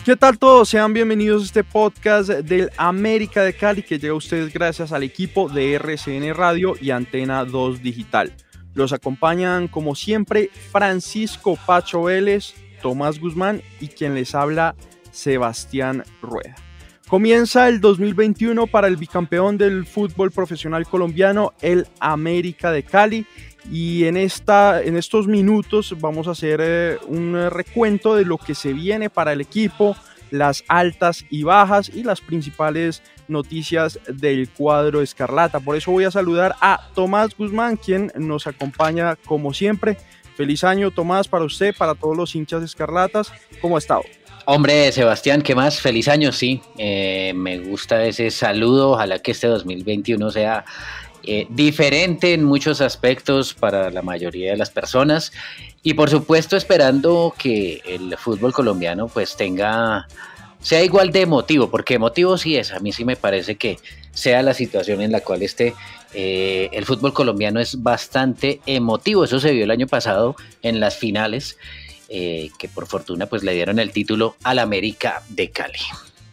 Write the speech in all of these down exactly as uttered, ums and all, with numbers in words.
¿Qué tal todos? Sean bienvenidos a este podcast del América de Cali que llega a ustedes gracias al equipo de R C N Radio y Antena dos Digital. Los acompañan como siempre Francisco Pacho Vélez, Tomás Guzmán y quien les habla Sebastián Rueda. Comienza el dos mil veintiuno para el bicampeón del fútbol profesional colombiano, el América de Cali. Y en, esta, en estos minutos vamos a hacer eh, un recuento de lo que se viene para el equipo, las altas y bajas y las principales noticias del cuadro escarlata. Por eso voy a saludar a Tomás Guzmán, quien nos acompaña como siempre. Feliz año, Tomás, para usted, para todos los hinchas escarlatas. ¿Cómo ha estado? Hombre, Sebastián, ¿qué más? Feliz año, sí. Eh, me gusta ese saludo. Ojalá que este dos mil veintiuno sea Eh, diferente en muchos aspectos para la mayoría de las personas y por supuesto esperando que el fútbol colombiano pues tenga, sea igual de emotivo, porque emotivo sí es, a mí sí me parece que sea la situación en la cual esté eh, el fútbol colombiano es bastante emotivo. Eso se vio el año pasado en las finales eh, que por fortuna pues le dieron el título al América de Cali.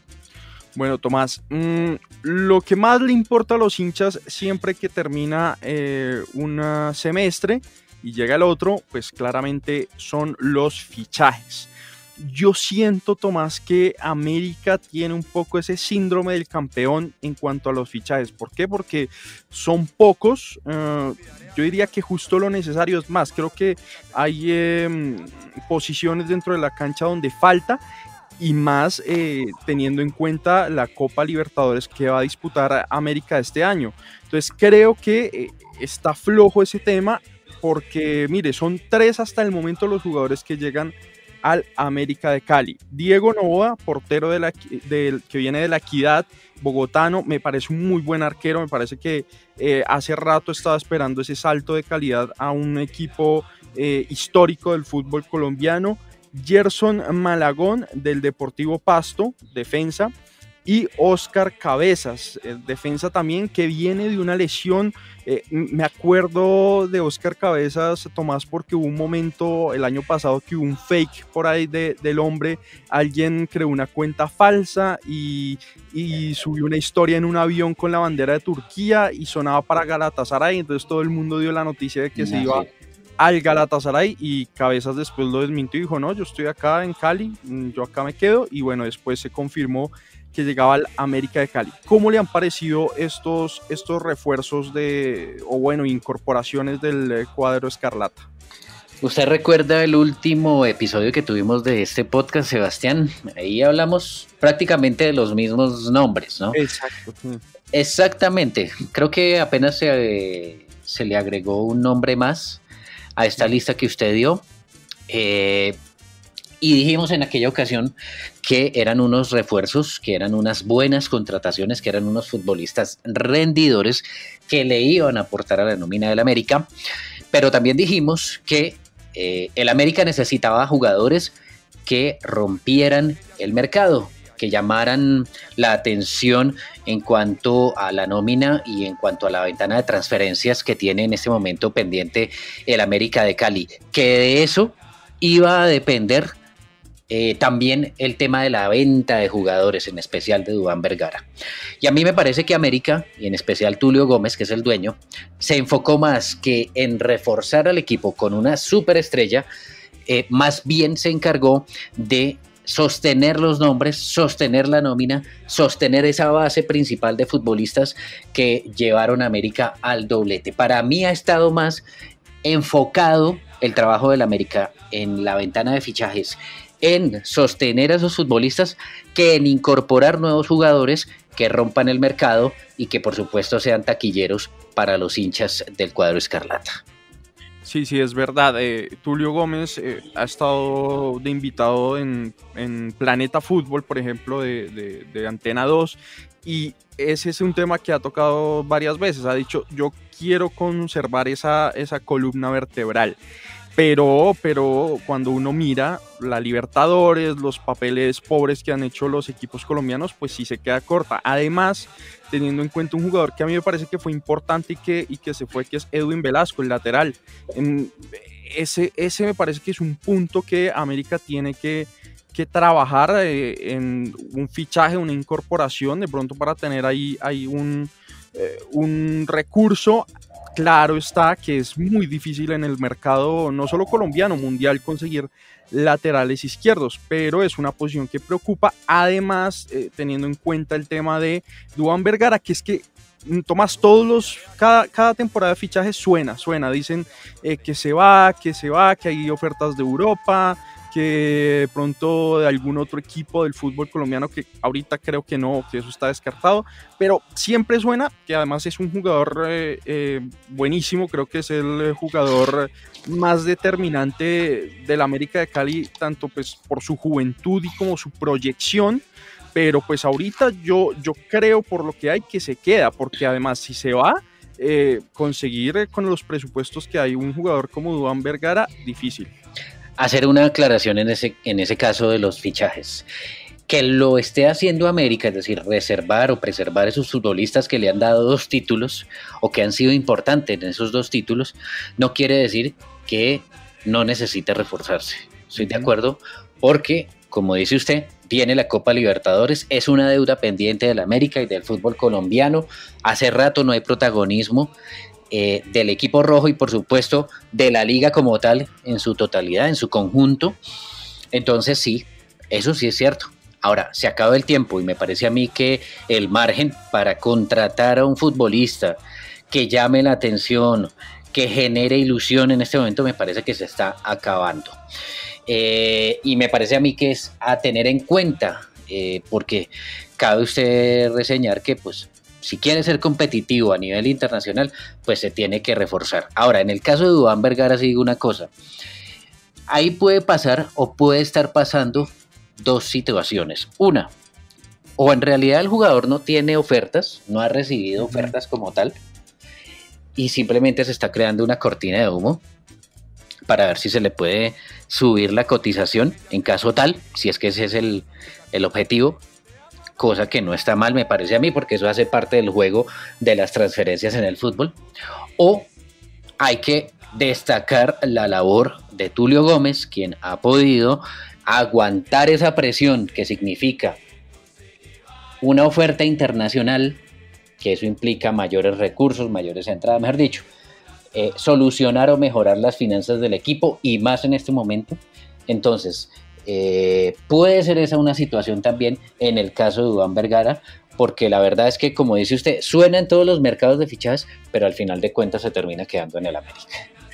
Bueno, Tomás, mmm, lo que más le importa a los hinchas siempre que termina eh, un semestre y llega el otro, pues claramente son los fichajes. Yo siento, Tomás, que América tiene un poco ese síndrome del campeón en cuanto a los fichajes. ¿Por qué? Porque son pocos. Uh, yo diría que justo lo necesario es más. Creo que hay eh, posiciones dentro de la cancha donde falta. Y más eh, teniendo en cuenta la Copa Libertadores que va a disputar América este año. Entonces creo que eh, está flojo ese tema porque, mire, son tres hasta el momento los jugadores que llegan al América de Cali. Diego Novoa, portero de la, de, que viene de la Equidad, bogotano, me parece un muy buen arquero, me parece que eh, hace rato estaba esperando ese salto de calidad a un equipo eh, histórico del fútbol colombiano. Gerson Malagón del Deportivo Pasto, defensa, y Oscar Cabezas, eh, defensa también que viene de una lesión. Eh, me acuerdo de Oscar Cabezas, Tomás, porque hubo un momento el año pasado que hubo un fake por ahí de, del hombre, alguien creó una cuenta falsa y, y subió una historia en un avión con la bandera de Turquía y sonaba para Galatasaray, entonces todo el mundo dio la noticia de que no, se iba sí. al Galatasaray y Cabezas después lo desmintió y dijo no, yo estoy acá en Cali, yo acá me quedo y bueno, después se confirmó que llegaba al América de Cali. ¿Cómo le han parecido estos, estos refuerzos de, o bueno, incorporaciones del cuadro escarlata? ¿Usted recuerda el último episodio que tuvimos de este podcast, Sebastián? Ahí hablamos prácticamente de los mismos nombres, ¿no? Exacto. Exactamente, creo que apenas se, se le agregó un nombre más a esta lista que usted dio eh, y dijimos en aquella ocasión que eran unos refuerzos, que eran unas buenas contrataciones, que eran unos futbolistas rendidores que le iban a aportar a la nómina del América, pero también dijimos que eh, el América necesitaba jugadores que rompieran el mercado, que llamaran la atención en cuanto a la nómina y en cuanto a la ventana de transferencias que tiene en este momento pendiente el América de Cali, que de eso iba a depender eh, también el tema de la venta de jugadores, en especial de Duván Vergara. Y a mí me parece que América, y en especial Tulio Gómez, que es el dueño, se enfocó más que en reforzar al equipo con una superestrella, eh, más bien se encargó de sostener los nombres, sostener la nómina, sostener esa base principal de futbolistas que llevaron a América al doblete. Para mí ha estado más enfocado el trabajo del América en la ventana de fichajes, en sostener a esos futbolistas, que en incorporar nuevos jugadores que rompan el mercado y que por supuesto sean taquilleros para los hinchas del cuadro escarlata. Sí, sí, es verdad. Eh, Tulio Gómez eh, ha estado de invitado en, en Planeta Fútbol, por ejemplo, de, de, de Antena dos, y ese es un tema que ha tocado varias veces. Ha dicho, yo quiero conservar esa, esa columna vertebral. Pero, pero cuando uno mira la Libertadores, los papeles pobres que han hecho los equipos colombianos, pues sí se queda corta. Además, teniendo en cuenta un jugador que a mí me parece que fue importante y que, y que se fue, que es Edwin Velasco, el lateral. En, ese, ese me parece que es un punto que América tiene que, que trabajar eh, en un fichaje, una incorporación, de pronto para tener ahí, ahí un, eh, un recurso. Claro está que es muy difícil en el mercado, no solo colombiano, mundial, conseguir laterales izquierdos, pero es una posición que preocupa, además eh, teniendo en cuenta el tema de Duván Vergara, que es que Tomás, todos los, cada, cada temporada de fichajes suena, suena, dicen eh, que se va, que se va, que hay ofertas de Europa, que de pronto de algún otro equipo del fútbol colombiano, que ahorita creo que no, que eso está descartado, pero siempre suena, que además es un jugador eh, eh, buenísimo, creo que es el jugador más determinante del América de Cali, tanto pues por su juventud y como su proyección, pero pues ahorita yo, yo creo por lo que hay que se queda, porque además si se va, eh, conseguir eh, con los presupuestos que hay un jugador como Duván Vergara, difícil. Hacer una aclaración en ese, en ese caso de los fichajes. Que lo esté haciendo América, es decir, reservar o preservar esos futbolistas que le han dado dos títulos o que han sido importantes en esos dos títulos, no quiere decir que no necesite reforzarse. Estoy de acuerdo, porque, como dice usted, viene la Copa Libertadores, es una deuda pendiente del América y del fútbol colombiano. Hace rato no hay protagonismo Eh, del equipo rojo y por supuesto de la liga como tal en su totalidad, en su conjunto. Entonces sí, eso sí es cierto. Ahora, se acaba el tiempo y me parece a mí que el margen para contratar a un futbolista que llame la atención, que genere ilusión en este momento, me parece que se está acabando. Eh, y me parece a mí que es a tener en cuenta, eh, porque cabe usted reseñar que pues si quiere ser competitivo a nivel internacional, pues se tiene que reforzar. Ahora, en el caso de Duván Vergara, sí digo una cosa. Ahí puede pasar o puede estar pasando dos situaciones. Una, o en realidad el jugador no tiene ofertas, no ha recibido ofertas como tal, y simplemente se está creando una cortina de humo para ver si se le puede subir la cotización, en caso tal, si es que ese es el, el objetivo. Cosa que no está mal, me parece a mí, porque eso hace parte del juego de las transferencias en el fútbol. O hay que destacar la labor de Tulio Gómez, quien ha podido aguantar esa presión que significa una oferta internacional, que eso implica mayores recursos, mayores entradas, mejor dicho, eh, solucionar o mejorar las finanzas del equipo y más en este momento. Entonces, Eh, puede ser esa una situación también en el caso de Duván Vergara, porque la verdad es que, como dice usted, suena en todos los mercados de fichajes, pero al final de cuentas se termina quedando en el América.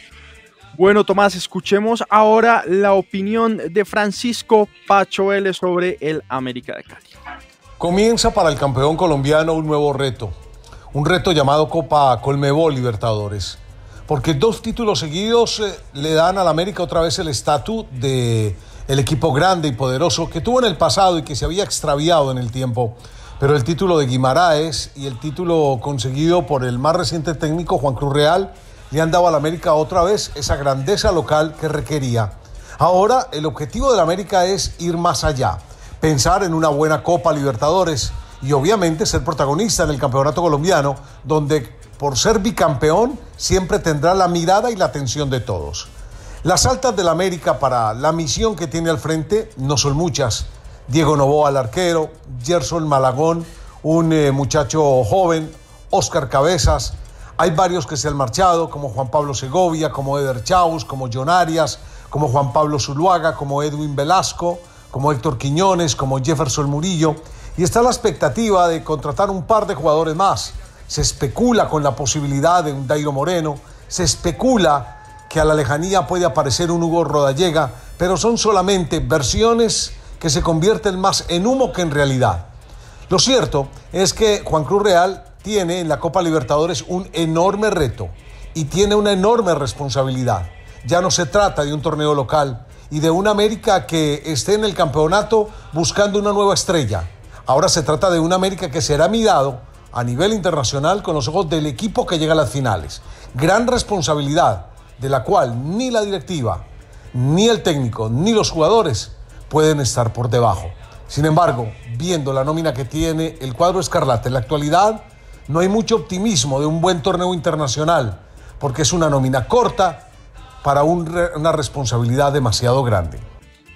Bueno, Tomás, escuchemos ahora la opinión de Francisco Pacho Vélez sobre el América de Cali. Comienza para el campeón colombiano un nuevo reto, un reto llamado Copa Colmebol Libertadores, porque dos títulos seguidos eh, le dan al América otra vez el estatus de el equipo grande y poderoso que tuvo en el pasado y que se había extraviado en el tiempo. Pero el título de Guimaraes y el título conseguido por el más reciente técnico, Juan Cruz Real, le han dado al América otra vez esa grandeza local que requería. Ahora el objetivo del América es ir más allá, pensar en una buena Copa Libertadores y obviamente ser protagonista en el campeonato colombiano, donde por ser bicampeón siempre tendrá la mirada y la atención de todos. Las altas del América para la misión que tiene al frente no son muchas. Diego Noboa, el arquero, Gerson Malagón, un eh, muchacho joven, Oscar Cabezas. Hay varios que se han marchado, como Juan Pablo Segovia, como Eder Chaus, como John Arias, como Juan Pablo Zuluaga, como Edwin Velasco, como Héctor Quiñones, como Jefferson Murillo. Y está la expectativa de contratar un par de jugadores más. Se especula con la posibilidad de un Dairo Moreno, se especula que a la lejanía puede aparecer un Hugo Rodallega, pero son solamente versiones que se convierten más en humo que en realidad. Lo cierto es que Juan Cruz Real tiene en la Copa Libertadores un enorme reto y tiene una enorme responsabilidad. Ya no se trata de un torneo local y de una América que esté en el campeonato buscando una nueva estrella. Ahora se trata de una América que será mirado a nivel internacional con los ojos del equipo que llega a las finales. Gran responsabilidad, de la cual ni la directiva, ni el técnico, ni los jugadores pueden estar por debajo. Sin embargo, viendo la nómina que tiene el cuadro escarlata en la actualidad, no hay mucho optimismo de un buen torneo internacional, porque es una nómina corta para un, una responsabilidad demasiado grande.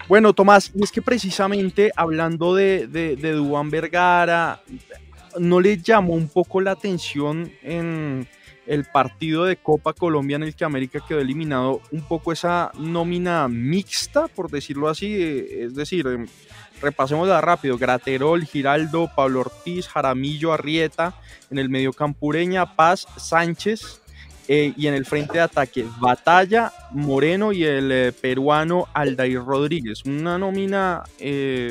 Bueno, Tomás, y es que precisamente hablando de, de, de Duván Vergara, ¿no le llamó un poco la atención en el partido de Copa Colombia en el que América quedó eliminado, un poco esa nómina mixta, por decirlo así? Es decir, repasémosla rápido: Graterol, Giraldo, Pablo Ortiz, Jaramillo, Arrieta, en el medio Campureña, Paz, Sánchez, eh, y en el frente de ataque Batalla, Moreno y el eh, peruano Aldair Rodríguez. Una nómina eh,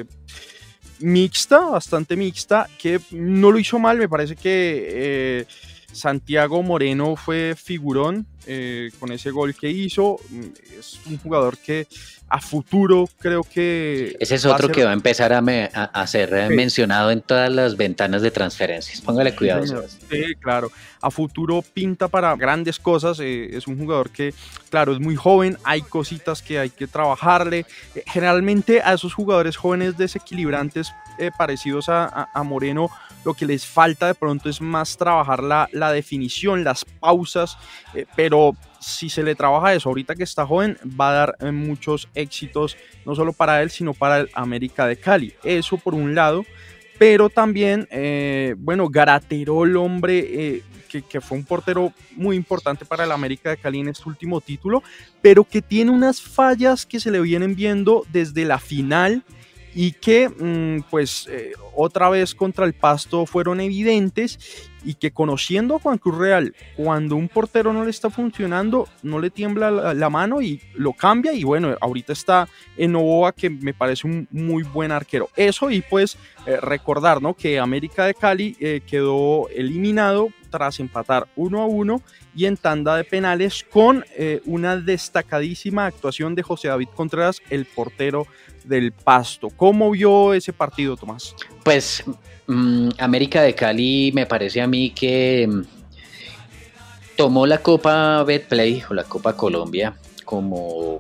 mixta, bastante mixta, que no lo hizo mal. Me parece que eh, Santiago Moreno fue figurón eh, con ese gol que hizo. Es un jugador que a futuro creo que... Ese es otro ser... que va a empezar a, me, a, a ser sí. mencionado en todas las ventanas de transferencias. Póngale cuidado. Sí, sí, claro. A futuro pinta para grandes cosas. Eh, es un jugador que, claro, es muy joven. Hay cositas que hay que trabajarle. Eh, generalmente a esos jugadores jóvenes desequilibrantes eh, parecidos a, a, a Moreno, lo que les falta de pronto es más trabajar la, la definición, las pausas, eh, pero si se le trabaja eso ahorita que está joven, va a dar eh, muchos éxitos, no solo para él, sino para el América de Cali. Eso por un lado, pero también, eh, bueno, Graterol, hombre, eh, que, que fue un portero muy importante para el América de Cali en este último título, pero que tiene unas fallas que se le vienen viendo desde la final, y que mmm, pues eh, otra vez contra el Pasto fueron evidentes, y que conociendo a Juan Cruz Real, cuando un portero no le está funcionando, no le tiembla la, la mano y lo cambia. Y bueno, ahorita está en Novoa, que me parece un muy buen arquero. Eso, y pues eh, recordar, ¿no?, que América de Cali eh, quedó eliminado tras empatar uno a uno y en tanda de penales, con eh, una destacadísima actuación de José David Contreras, el portero del Pasto. ¿Cómo vio ese partido, Tomás? Pues mmm, América de Cali me parece a mí que mmm, tomó la Copa Betplay o la Copa Colombia como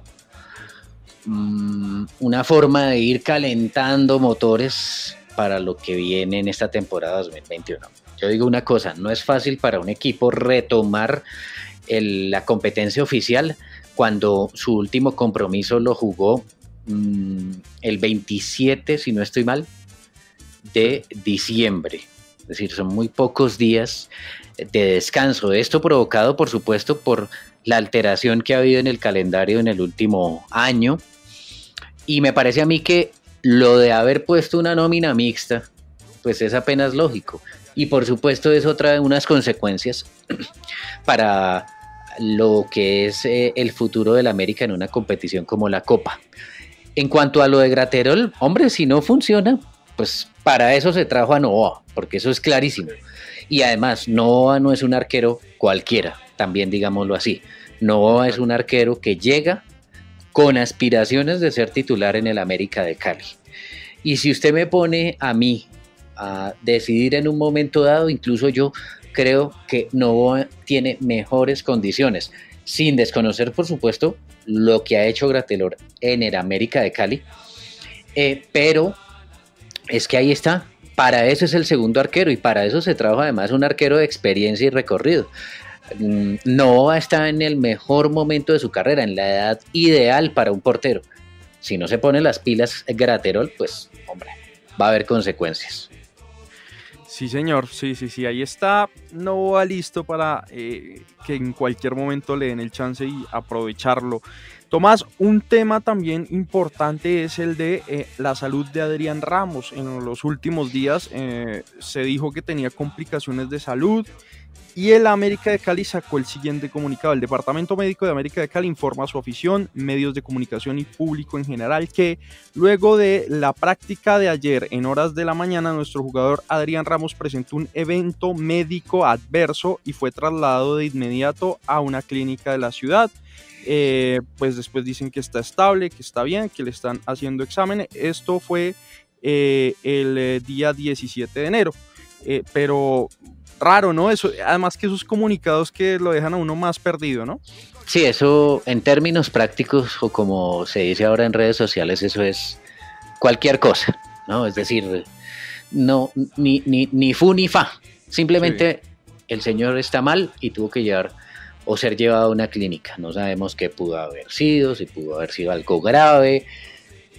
mmm, una forma de ir calentando motores para lo que viene en esta temporada dos mil veintiuno. Yo digo una cosa, no es fácil para un equipo retomar el, la competencia oficial cuando su último compromiso lo jugó mmm, el veintisiete, si no estoy mal, de diciembre. Es decir, son muy pocos días de descanso. Esto provocado, por supuesto, por la alteración que ha habido en el calendario en el último año. Y me parece a mí que lo de haber puesto una nómina mixta, pues es apenas lógico. Y por supuesto eso trae unas consecuencias para lo que es eh, el futuro del América en una competición como la Copa. En cuanto a lo de Graterol, hombre, si no funciona, pues para eso se trajo a Novoa, porque eso es clarísimo. Y además, Novoa no es un arquero cualquiera, también digámoslo así. Novoa es un arquero que llega con aspiraciones de ser titular en el América de Cali. Y si usted me pone a mí a decidir en un momento dado, incluso yo creo que Novoa tiene mejores condiciones, sin desconocer, por supuesto, lo que ha hecho Graterol en el América de Cali, eh, pero es que ahí está, para eso es el segundo arquero, y para eso se trabaja además un arquero de experiencia y recorrido. Novoa está en el mejor momento de su carrera, en la edad ideal para un portero. Si no se pone las pilas Graterol, pues hombre, va a haber consecuencias. Sí, señor, sí, sí, sí, ahí está Novoa listo para eh, que en cualquier momento le den el chance y aprovecharlo. Tomás, un tema también importante es el de eh, la salud de Adrián Ramos. En los últimos días eh, se dijo que tenía complicaciones de salud, y el América de Cali sacó el siguiente comunicado. El Departamento Médico de América de Cali informa a su afición, medios de comunicación y público en general que luego de la práctica de ayer en horas de la mañana, nuestro jugador Adrián Ramos presentó un evento médico adverso y fue trasladado de inmediato a una clínica de la ciudad. Eh, pues después dicen que está estable, que está bien, que le están haciendo exámenes. Esto fue eh, el eh, día diecisiete de enero, eh, pero raro, ¿no? Eso, además que esos comunicados que lo dejan a uno más perdido, ¿no? Sí, eso en términos prácticos, o como se dice ahora en redes sociales, eso es cualquier cosa, ¿no? Es decir, no, ni, ni, ni fu ni fa, simplemente sí. El señor está mal y tuvo que llevar o ser llevado a una clínica. No sabemos qué pudo haber sido, si pudo haber sido algo grave,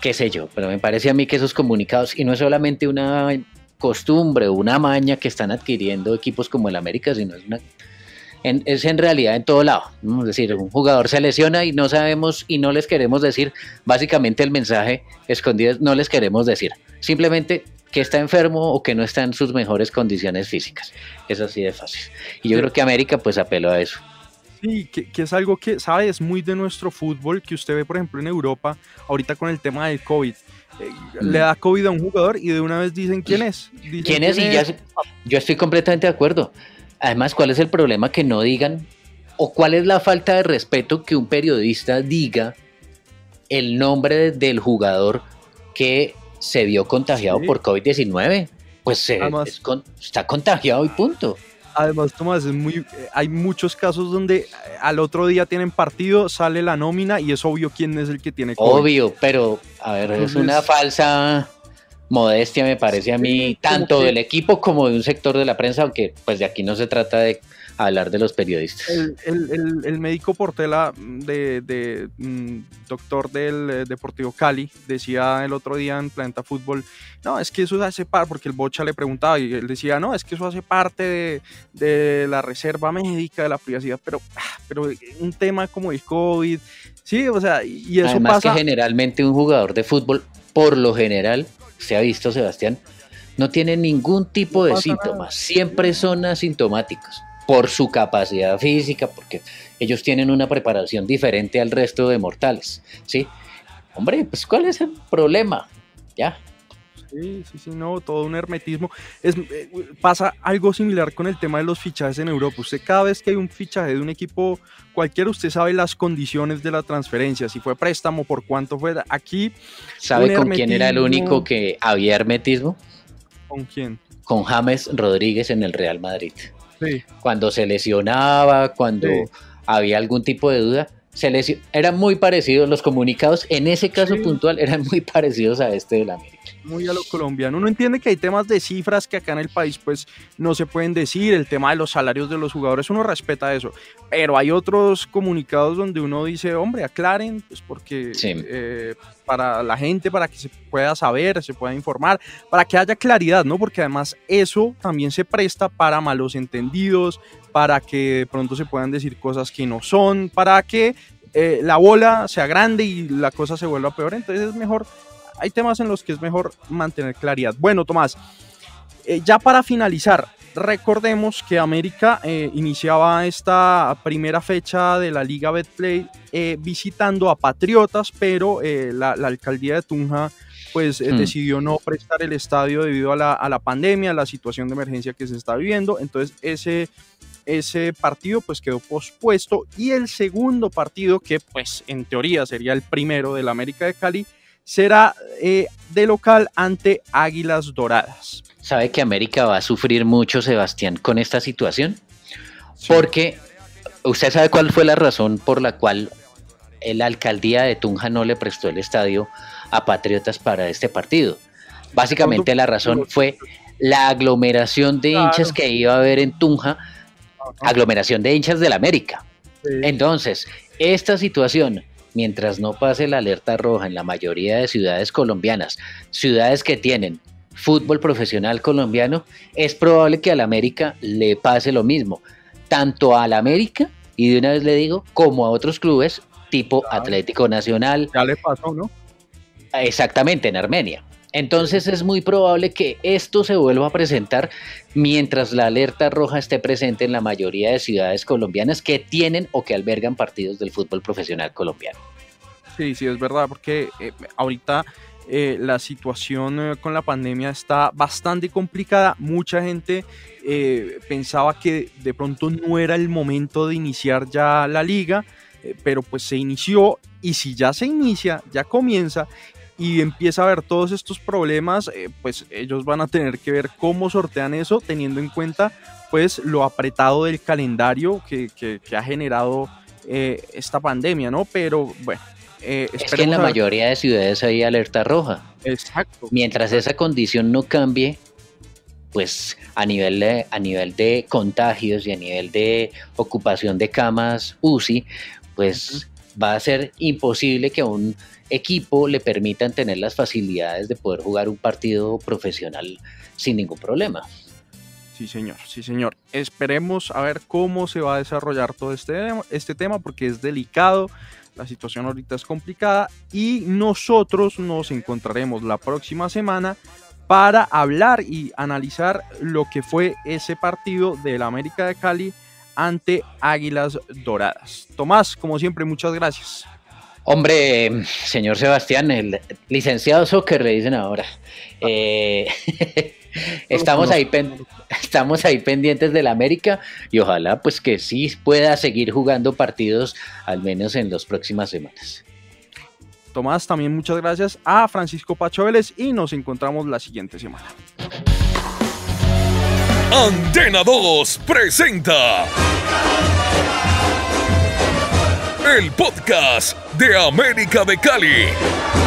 qué sé yo, pero me parece a mí que esos comunicados, y no es solamente una costumbre o una maña que están adquiriendo equipos como el América, sino es una En, es en realidad en todo lado, ¿no? Es decir, un jugador se lesiona y no sabemos y no les queremos decir, básicamente el mensaje escondido es no les queremos decir, simplemente que está enfermo o que no está en sus mejores condiciones físicas, es así de fácil. Y yo creo que América pues apeló a eso. Sí, que, que es algo que, ¿sabe? Es muy de nuestro fútbol, que usted ve, por ejemplo, en Europa, ahorita con el tema del COVID. Eh, mm. Le da COVID a un jugador y de una vez dicen quién es. Dicen ¿Quién es? quién Y es. ya, yo estoy completamente de acuerdo. Además, ¿cuál es el problema que no digan o cuál es la falta de respeto que un periodista diga el nombre del jugador que se vio contagiado sí. por COVID diecinueve? Pues eh, Además, es con, está contagiado y punto. Además, Tomás, es muy, hay muchos casos donde al otro día tienen partido, sale la nómina y es obvio quién es el que tiene COVID. Obvio, pero a ver, Entonces, es una falsa modestia, me parece a mí, sí, tanto que, del equipo como de un sector de la prensa, aunque pues de aquí no se trata de hablar de los periodistas. El, el, el, el médico Portela, de, de mm, doctor del eh, Deportivo Cali, decía el otro día en Planeta Fútbol, no, es que eso hace parte, porque el Bocha le preguntaba y él decía, no, es que eso hace parte de, de la reserva médica, de la privacidad, pero, pero un tema como el COVID, sí, o sea, y eso Además pasa... que generalmente un jugador de fútbol, por lo general, se ha visto, Sebastián, no tiene ningún tipo no de síntomas, nada. Siempre son asintomáticos por su capacidad física, porque ellos tienen una preparación diferente al resto de mortales, ¿sí? Hombre, pues ¿cuál es el problema? Ya. Sí, sí, sí, no, todo un hermetismo. Es, eh, pasa algo similar con el tema de los fichajes en Europa. Usted cada vez que hay un fichaje de un equipo cualquiera, usted sabe las condiciones de la transferencia, si fue préstamo, por cuánto fue. Aquí, ¿sabe con quién era el único que había hermetismo? ¿Con quién? Con James Rodríguez en el Real Madrid. Sí. Cuando se lesionaba, cuando sí. había algún tipo de duda, se lesion... eran muy parecidos los comunicados, en ese caso sí. puntual, eran muy parecidos a este de la América. Muy a lo colombiano. Uno entiende que hay temas de cifras que acá en el país pues no se pueden decir, el tema de los salarios de los jugadores, uno respeta eso, pero hay otros comunicados donde uno dice, hombre, aclaren, pues porque sí. eh, para la gente, para que se pueda saber, se pueda informar, para que haya claridad, ¿no? Porque además eso también se presta para malos entendidos, para que de pronto se puedan decir cosas que no son, para que eh, la bola sea grande y la cosa se vuelva peor, entonces es mejor. Hay temas en los que es mejor mantener claridad. Bueno, Tomás, eh, ya para finalizar, recordemos que América eh, iniciaba esta primera fecha de la Liga Betplay eh, visitando a Patriotas, pero eh, la, la alcaldía de Tunja pues eh, hmm. decidió no prestar el estadio debido a la, a la pandemia, a la situación de emergencia que se está viviendo. Entonces ese, ese partido pues quedó pospuesto, y el segundo partido, que pues en teoría sería el primero del América de Cali, será eh, de local ante Águilas Doradas. ¿Sabe que América va a sufrir mucho, Sebastián, con esta situación? Sí. Porque usted sabe cuál fue la razón por la cual la alcaldía de Tunja no le prestó el estadio a Patriotas para este partido. Básicamente la razón fue la aglomeración de claro. hinchas que iba a haber en Tunja, aglomeración de hinchas del América. Sí. Entonces, esta situación, mientras no pase la alerta roja en la mayoría de ciudades colombianas, ciudades que tienen fútbol profesional colombiano, es probable que al América le pase lo mismo, tanto al América, y de una vez le digo, como a otros clubes tipo claro. Atlético Nacional. Ya le pasó, ¿no? Exactamente, en Armenia. Entonces es muy probable que esto se vuelva a presentar mientras la alerta roja esté presente en la mayoría de ciudades colombianas que tienen o que albergan partidos del fútbol profesional colombiano. Sí, sí, es verdad, porque eh, ahorita eh, la situación eh, con la pandemia está bastante complicada. Mucha gente eh, pensaba que de pronto no era el momento de iniciar ya la liga, eh, pero pues se inició, y si ya se inicia, ya comienza y empieza a haber todos estos problemas, eh, pues ellos van a tener que ver cómo sortean eso, teniendo en cuenta pues lo apretado del calendario que, que, que ha generado eh, esta pandemia, ¿no? Pero bueno, eh, es que en la mayoría de ciudades hay alerta roja. Exacto. Mientras esa condición no cambie, pues a nivel de, a nivel de contagios y a nivel de ocupación de camas U C I, pues uh-huh. va a ser imposible que a un equipo le permitan tener las facilidades de poder jugar un partido profesional sin ningún problema. Sí, señor, sí, señor. Esperemos a ver cómo se va a desarrollar todo este, este tema, porque es delicado, la situación ahorita es complicada y nosotros nos encontraremos la próxima semana para hablar y analizar lo que fue ese partido del América de Cali ante Águilas Doradas. Tomás, como siempre, muchas gracias. Hombre, señor Sebastián, el licenciado soccer le dicen ahora. Eh, estamos, ahí pen, estamos ahí pendientes del América y ojalá pues que sí pueda seguir jugando partidos al menos en las próximas semanas. Tomás, también muchas gracias a Francisco Pacho Vélez y nos encontramos la siguiente semana. Antena dos presenta el podcast de América de Cali.